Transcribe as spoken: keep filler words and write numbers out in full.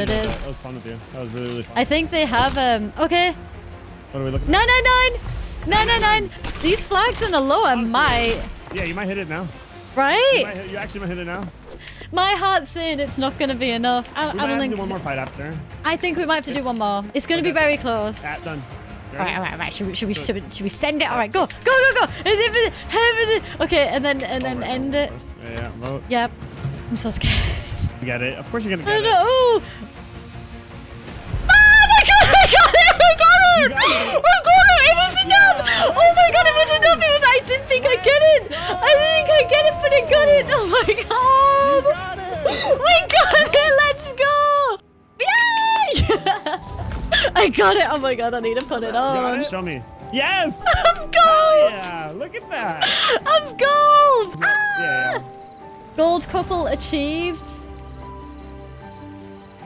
it is. That was fun with you. That was really, really fun. I think they have, um, okay. What are we looking at? nine nine nine! nine nine nine! These flags in the low, I Honestly, might. Yeah, you might hit it now. Right? You, might hit, you actually might hit it now. My heart's saying it's not going to be enough. I, We I might don't have think. to do one more fight after. I think we might have to do one more. It's going to be Okay. very close. Ah, done. All right, all right, all right. Should we, should we, should we, should we send it? All right, go, go, go, go. Okay, and then, and then Right, end of it. course. Yeah, yeah, vote. Yep. I'm so scared. You get it. Of course you're gonna I get it. know. Oh my god! I got it! I got it! You got it. I got it! It was enough! Oh my god! It was enough! It was. I didn't think I'd get it. I didn't think I'd get it, but I got it. Oh my god! You got it. We got it! Let's go! Yay! I got it! Oh my god! I need to put it You got on. it? Show me. Yes! I'm gold! Yeah, look at that. I'm gold! Yeah, yeah. Gold couple achieved.